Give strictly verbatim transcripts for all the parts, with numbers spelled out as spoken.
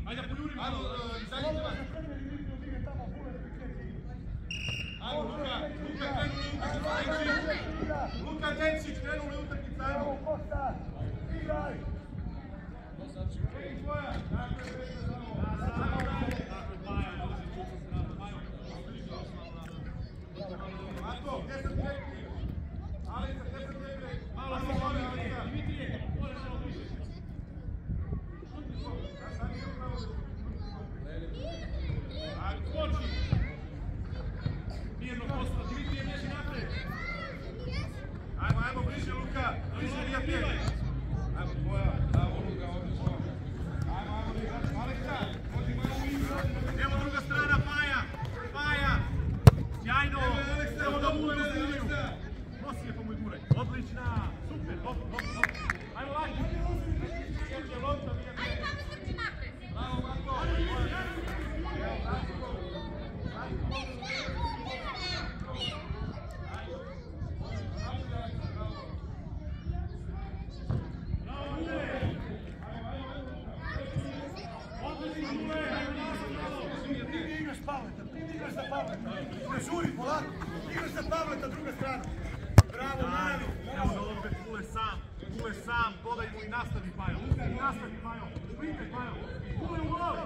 Ajde, pojuri malo. Ajde, Luka, Luka krenuli utakmicu, Luka Denčić krenuli utakmicu, ajmo. Ej, tvoja, tako je već da znamo. Tako je Maja, dolazi čuca strana, Majo. Marko, gdje sam ti rekli? Alica, gdje sam ti rekli? Malo se voli, Alica. Dimitrije, moraš malo više. Ja sam i upravo a skoči. Mirno posta, Dimitrije neži napred. Ajmo, ajmo, bliže Luka, bliže Lijete. Ajmo, tvoja, bravo Luka, odlično. Ajmo, ajmo, bliže, Aleksa, vodi malo u igru. Evo druga strana, Paja, Paja. Sjajno, evo da bude u liniju. Nosi je po moj guraj, odlična, super, dobro, dobro, dobro. Ajmo, laki. Sjeti je lopta, Lijete. Ajde, tamo srči napred. Bravo, Marko. Evo, Marko. Igraš za Pavleta, ne žuri, polako, igraš za Pavleta, druga strana. Bravo, Mali! Evo ga opet Kule sam, Kule sam, podaj mu i nastavi Pajo, i nastavi Pajo, šprite Pajo, Kule u gol!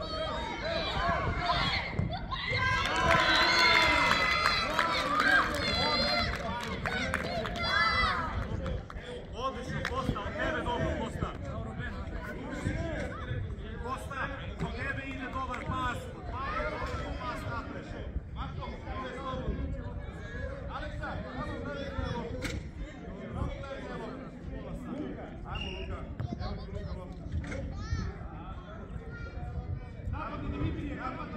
Odlično, Kosta, od tebe dobro, Kosta. Kosta, od tebe ide dobar pas, od Paja dobar pas napred. Marko, ide s tobom. Aleksa, kako gledaj trevo? Kako gledaj trevo? Ajmo Luka, evo ti Luka lopta. Napad i Dimitrije, napad